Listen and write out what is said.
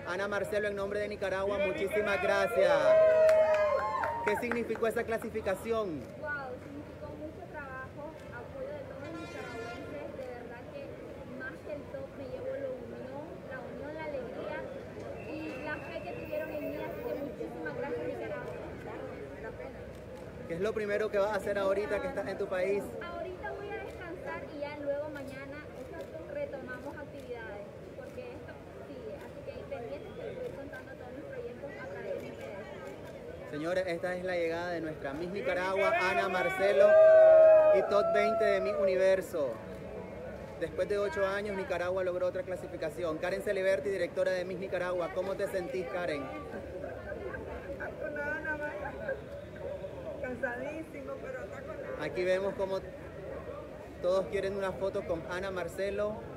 Ana Marcelo, en nombre de Nicaragua, muchísimas gracias. ¿Qué significó esa clasificación? Wow, significó mucho trabajo, apoyo de todos los nicaragüenses, de verdad que más que el top me llevó la unión, la alegría y la fe que tuvieron en mí, así que muchísimas gracias Nicaragua. ¿Qué es lo primero que vas a hacer ahorita que estás en tu país? Ahorita voy a descansar y ya luego mañana retomamos actividades, porque esto sigue, así que pendientes que les voy contando todos mis proyectos a través de ustedes. Señores, esta es la llegada de nuestra Miss Nicaragua, Ana Marcelo, y Top 20 de Miss Universo. Después de 8 años, Nicaragua logró otra clasificación. Karen Celiberti, directora de Miss Nicaragua. ¿Cómo te sentís, Karen? Cansadísimo, pero está con nada. Aquí vemos como todos quieren una foto con Ana Marcelo.